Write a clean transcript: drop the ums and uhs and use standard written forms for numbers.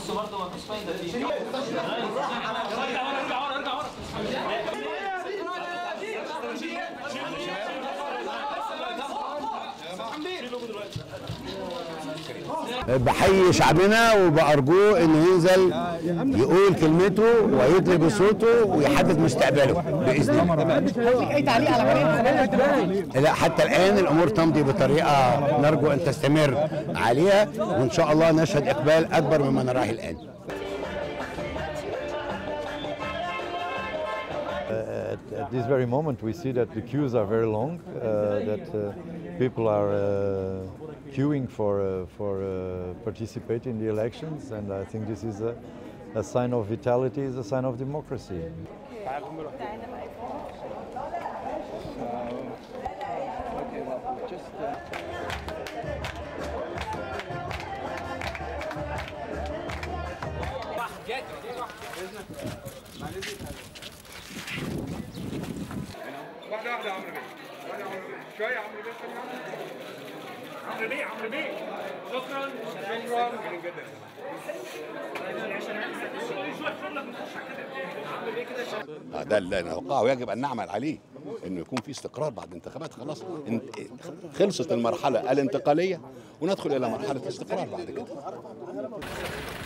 بص برضه مفيش فايده فيه. ارجع ورا ارجع ورا ارجع ورا. بحيي شعبنا وبأرجوه انه ينزل يقول كلمته ويطلب بصوته ويحدد مستقبله باذن الله. اي تعليق على مريم؟ لا، حتى الان الامور تمضي بطريقه نرجو ان تستمر عليها، وان شاء الله نشهد اقبال اكبر مما نراه الان. At this very moment, we see that the queues are very long, that people are queuing for participating in the elections, and I think this is a sign of vitality, is a sign of democracy. واحدة واحدة يا عمرو بيه، واحدة يا عمرو بيه، شوية يا عمرو بيه، عمرو بيه، عمرو بيه، شكرا شكرا جدا. ده اللي نتوقعه ويجب ان نعمل عليه، انه يكون في استقرار بعد انتخابات. خلاص خلصت المرحله الانتقاليه وندخل الى مرحله الاستقرار بعد كده.